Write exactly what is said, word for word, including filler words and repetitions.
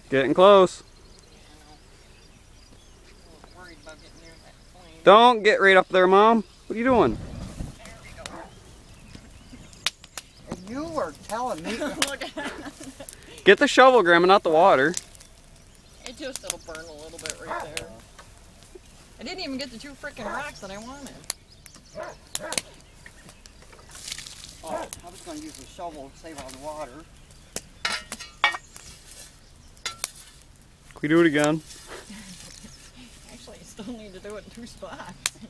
Getting close. Worried about getting near that flame. Don't get right up there, Mom. What are you doing? There we go. And you were telling me. Look at it. Get the shovel, Grandma, not the water. It just, it'll burn a little bit right there. I didn't even get the two freaking rocks that I wanted. Oh, I was going to use the shovel to save on the water. Can we do it again? Actually, you still need to do it in two spots.